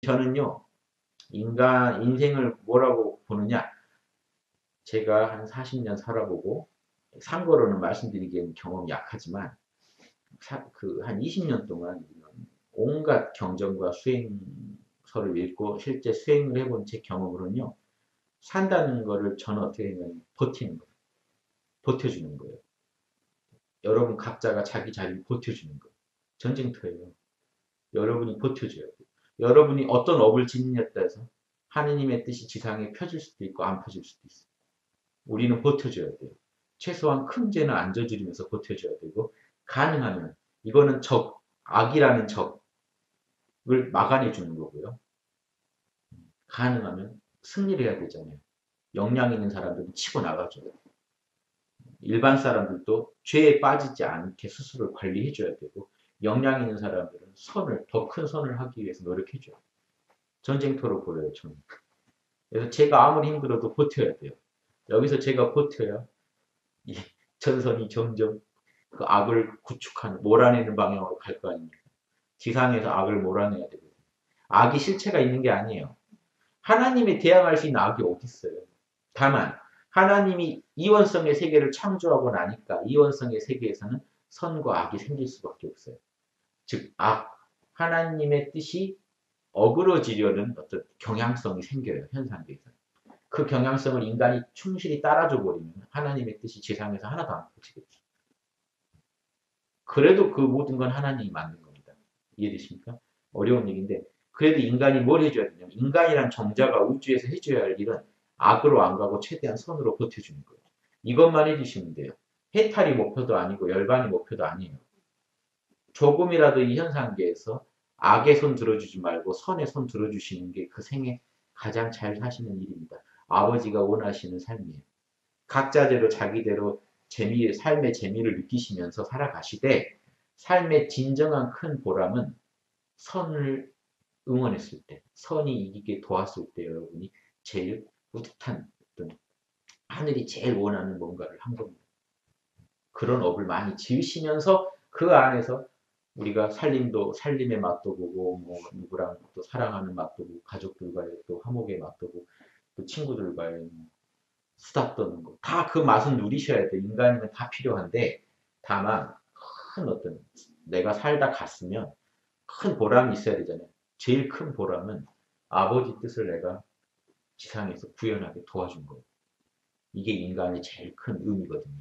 저는요, 인생을 뭐라고 보느냐? 제가 한 40년 살아보고, 상고로는 말씀드리기에는 경험이 약하지만, 한 20년 동안 온갖 경전과 수행서를 읽고 실제 수행을 해본 제 경험으로는요, 산다는 거를 저는 어떻게 했냐면 버티는 거예요. 버텨주는 거예요. 여러분 각자가 자기 자리를 버텨주는 거예요. 전쟁터예요. 여러분이 버텨줘야 돼요. 여러분이 어떤 업을 짓느냐에 따라서 하느님의 뜻이 지상에 펴질 수도 있고 안 펴질 수도 있어요. 우리는 버텨줘야 돼요. 최소한 큰 죄는 안 저지르면서 버텨줘야 되고 가능하면 이거는 악이라는 적을 막아내 주는 거고요. 가능하면 승리를 해야 되잖아요. 역량 있는 사람들은 치고 나가줘요. 일반 사람들도 죄에 빠지지 않게 스스로를 관리해줘야 되고 역량 있는 사람들은 더 큰 선을 하기 위해서 노력해줘요. 전쟁터로 보여요, 저는. 그래서 제가 아무리 힘들어도 버텨야 돼요. 여기서 제가 버텨야 이 전선이 점점 그 악을 몰아내는 방향으로 갈 거 아닙니까? 지상에서 악을 몰아내야 되거든요. 악이 실체가 있는 게 아니에요. 하나님에 대항할 수 있는 악이 어디 있어요? 다만 하나님이 이원성의 세계를 창조하고 나니까 이원성의 세계에서는 선과 악이 생길 수밖에 없어요. 즉 하나님의 뜻이 어그러지려는 어떤 경향성이 생겨요. 현상계에서. 그 경향성을 인간이 충실히 따라줘 버리면 하나님의 뜻이 지상에서 하나도 안 펼치겠죠. 그래도 그 모든 건 하나님이 만든 겁니다. 이해되십니까? 어려운 얘기인데 그래도 인간이 뭘 해줘야 되냐면 인간이란 정자가 우주에서 해줘야 할 일은 악으로 안 가고 최대한 선으로 버텨주는 거예요. 이것만 해주시면 돼요. 해탈이 목표도 아니고 열반이 목표도 아니에요. 조금이라도 이 현상계에서 악의 손 들어주지 말고 선의 손 들어주시는 게 그 생에 가장 잘 사시는 일입니다. 아버지가 원하시는 삶이에요. 각자대로 자기대로 삶의 재미를 느끼시면서 살아가시되 삶의 진정한 큰 보람은 선을 응원했을 때, 선이 이기게 도왔을 때 여러분이 제일 뿌듯한 어떤 하늘이 제일 원하는 뭔가를 한 겁니다. 그런 업을 많이 지으시면서 그 안에서 우리가 살림의 맛도 보고, 뭐, 누구랑 또 사랑하는 맛도 보고, 가족들과의 또 화목의 맛도 보고, 또 친구들과의 뭐 수다 떠는 거. 다 그 맛은 누리셔야 돼. 인간이면 다 필요한데, 다만, 큰 어떤, 내가 살다 갔으면 큰 보람이 있어야 되잖아요. 제일 큰 보람은 아버지 뜻을 내가 지상에서 구현하게 도와준 거예요. 이게 인간의 제일 큰 의미거든요.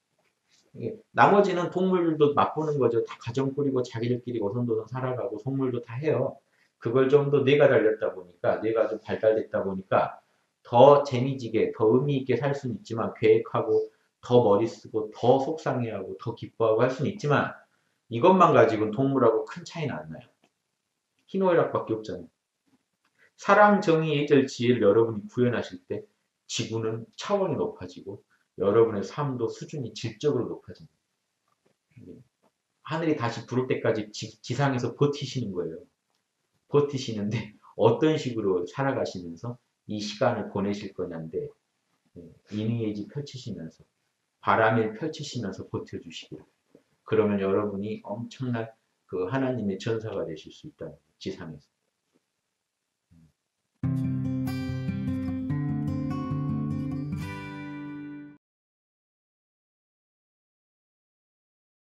나머지는 동물들도 맛보는 거죠. 다 가정 꾸리고 자기들끼리 오손도손 살아가고 속물도 다 해요. 그걸 좀 더 뇌가 달렸다 보니까 뇌가 좀 발달됐다 보니까 더 재미지게 더 의미 있게 살 수는 있지만 계획하고 더 머리 쓰고 더 속상해하고 더 기뻐하고 할 수는 있지만 이것만 가지고는 동물하고 큰 차이는 안 나요. 희노애락밖에 없잖아요. 사랑, 정의, 예절, 지혜를 여러분이 구현하실 때 지구는 차원이 높아지고 여러분의 삶도 수준이 질적으로 높아집니다. 하늘이 다시 부를 때까지 지상에서 버티시는 거예요. 버티시는데 어떤 식으로 살아가시면서 이 시간을 보내실 거냐인데 이니에이지 펼치시면서 바람을 펼치시면서 버텨주시길. 그러면 여러분이 엄청난 그 하나님의 전사가 되실 수 있다. 지상에서.